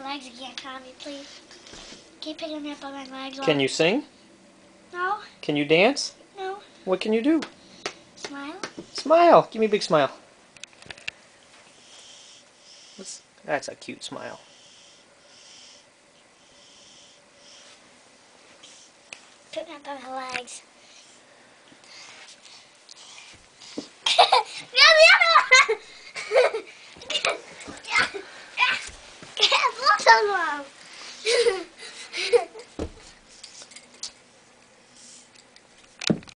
legs again, Tommy, please. Keep picking up on my legs. Can you sing? No. Can you dance? No. What can you do? Smile. Smile. Give me a big smile. That's a cute smile. Picking up on my legs.